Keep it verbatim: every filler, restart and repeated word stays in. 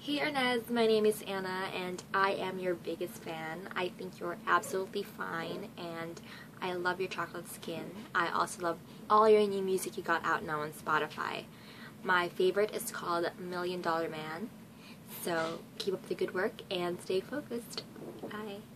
Hey Ernez, my name is Anna and I am your biggest fan. I think you're absolutely fine and I love your chocolate skin. I also love all your new music you got out now on Spotify. My favorite is called Million Dollar Man. So keep up the good work and stay focused. Bye.